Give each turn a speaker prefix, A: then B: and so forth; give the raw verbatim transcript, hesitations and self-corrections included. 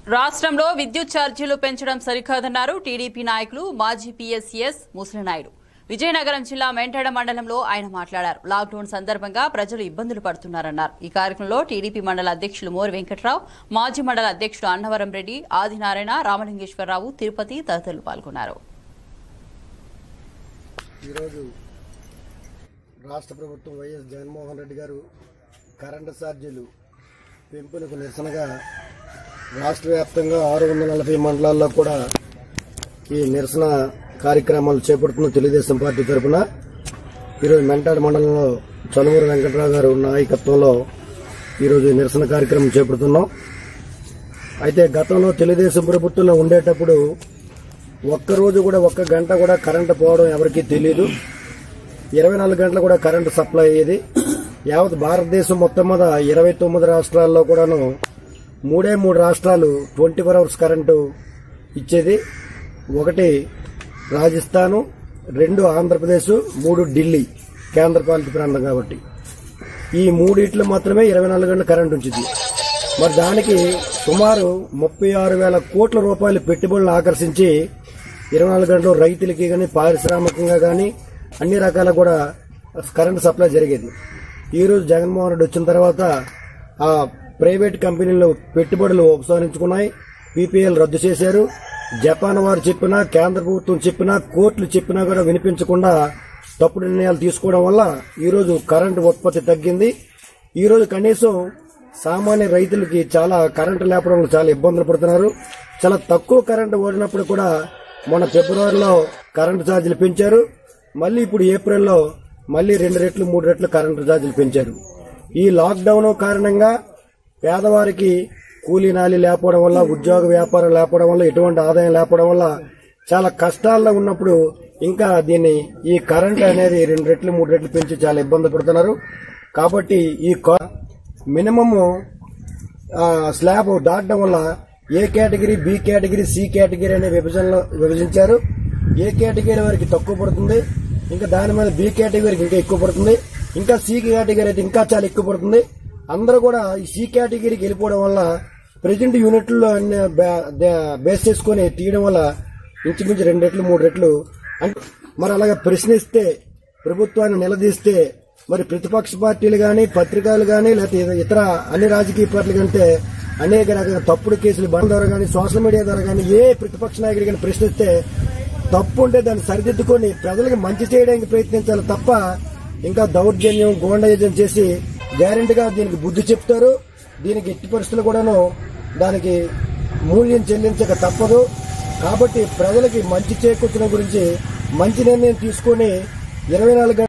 A: రాష్ట్రంలో విద్యుత్ ఛార్జీలు పెంచడం సరికాదన్నారు టీడీపీ నాయకులు మాజీ పీఎస్సీఎస్ ముసలినాయుడు. విజయనగరం జిల్లా మెంటడ మండలంలో ఆయన మాట్లాడారు. లాక్డౌన్ సందర్భంగా ప్రజలు ఇబ్బందులు పడుతున్నారన్నారు. ఈ కార్యక్రమంలో టీడీపీ మండల అధ్యక్షులు మోరి వెంకట్రావు, మాజీ మండల అధ్యక్షుడు అన్నవరం రెడ్డి, ఆదినారాయణ, రామలింగేశ్వరరావు, తిరుపతి తదితరులు పాల్గొన్నారు.
B: రాష్ట్ర ప్రభుత్వం వైఎస్ జగన్మోహన్ రెడ్డి గారు కరెంటు ఛార్జీలు పెంపునకు నిరసనగా రాష్ట్ర వ్యాప్తంగా ఆరు వందల నలభై మండలాల్లో కూడా ఈ నిరసన కార్యక్రమాలు చేపడుతున్న తెలుగుదేశం పార్టీ తరఫున ఈరోజు మెంటాడ్ మండలంలో చనుమూరి వెంకట్రావు గారు నాయకత్వంలో ఈరోజు నిరసన కార్యక్రమం చేపడుతున్నాం. అయితే గతంలో తెలుగుదేశం ప్రభుత్వంలో ఉండేటప్పుడు ఒక్కరోజు కూడా ఒక్క గంట కూడా కరెంటు పోవడం ఎవరికీ తెలియదు. ఇరవై నాలుగు గంటలు కూడా కరెంటు సప్లై అయ్యేది. యావత్ భారతదేశం మొత్తం మీద ఇరవై తొమ్మిది రాష్ట్రాల్లో కూడాను మూడే మూడు రాష్ట్రాలు ట్వంటీ ఫోర్ అవర్స్ కరెంటు ఇచ్చేది. ఒకటి రాజస్థాను, రెండు ఆంధ్రప్రదేశ్, మూడు ఢిల్లీ కేంద్రపాలిత ప్రాంతం. కాబట్టి ఈ మూడిట్లు మాత్రమే ఇరవై నాలుగు గంటల కరెంటు ఉంచింది. మరి దానికి సుమారు ముప్పై ఆరు వేల కోట్ల రూపాయల పెట్టుబడులు ఆకర్షించి ఇరవై నాలుగు గంటలు రైతులకి కానీ పారిశ్రామికంగా కానీ అన్ని రకాల కూడా కరెంటు సప్లై జరిగేది. ఈ రోజు జగన్మోహన్ రెడ్డి వచ్చిన తర్వాత ఆ ప్రైవేట్ కంపెనీలు పెట్టుబడులు ఉపసంహరించుకున్నాయి. పీపీఎల్ రద్దు చేశారు. జపాన్ వారు చెప్పినా, కేంద్ర ప్రభుత్వం చెప్పినా, కోర్టులు చెప్పినా కూడా వినిపించకుండా తప్పుడు నిర్ణయాలు తీసుకోవడం వల్ల ఈ రోజు కరెంటు ఉత్పత్తి తగ్గింది. ఈ రోజు కనీసం సామాన్య రైతులకి చాలా కరెంటు లేపడంలో చాలా ఇబ్బందులు పడుతున్నారు. చాలా తక్కువ కరెంటు ఓడినప్పుడు కూడా మొన్న ఫిబ్రవరిలో కరెంటు ఛార్జీలు పెంచారు. మళ్లీ ఇప్పుడు ఏప్రిల్లో మళ్లీ రెండు రెట్లు మూడు రెట్లు కరెంటు ఛార్జీలు పెంచారు. ఈ లాక్డౌన్ కారణంగా పేదవారికి కూలీ నాలి లేకపోవడం వల్ల, ఉద్యోగ వ్యాపారం లేకపోవడం వల్ల, ఎటువంటి ఆదాయం లేకపోవడం వల్ల చాలా కష్టాల్లో ఉన్నప్పుడు ఇంకా దీన్ని ఈ కరెంట్ అనేది రెండు రెట్లు మూడు రెట్లు పెంచి చాలా ఇబ్బంది పడుతున్నారు. కాబట్టి ఈ మినిమమ్ స్లాబ్ దాటడం వల్ల A category, B category, C category అనే విభజనలో విభజించారు. ఏ కేటగిరీ వారికి తక్కువ పడుతుంది, ఇంకా దాని మీద బి కేటగిరీకి ఇంకా ఎక్కువ పడుతుంది, ఇంకా సి కేటగిరీ అయితే ఇంకా చాలా ఎక్కువ పడుతుంది. అందరూ కూడా ఈ సి కేటగిరీకి వెళ్ళిపోవడం వల్ల ప్రెజెంట్ యూనిట్లో బేస్ చేసుకుని తీయడం వల్ల ఇంచుమించు రెండు రెట్లు మూడు రెట్లు అంటే మరి అలాగే ప్రశ్నిస్తే, ప్రభుత్వాన్ని నిలదీస్తే మరి ప్రతిపక్ష పార్టీలు గాని, పత్రికలు గాని, లేకపోతే ఇతర అన్ని రాజకీయ పార్టీలు కంటే అనేక రకాల తప్పుడు కేసులు బంద్ ద్వారా గాని, సోషల్ మీడియా ద్వారా గాని ఏ ప్రతిపక్ష నాయకుడి గాని ప్రశ్నిస్తే తప్పు ఉంటే దాన్ని సరిదిద్దుకొని ప్రజలకు మంచి చేయడానికి ప్రయత్నించాలి తప్ప ఇంకా దౌర్జన్యం, గోండాయుధం చేసి గ్యారెంటీగా దీనికి బుద్ధి చెప్తారు. దీనికి ఎట్టి పరిస్థితులు కూడాను దానికి మూల్యం చెల్లించక తప్పదు. కాబట్టి ప్రజలకి మంచి చేకూర్చడం గురించి మంచి నిర్ణయం తీసుకుని ఇరవై నాలుగు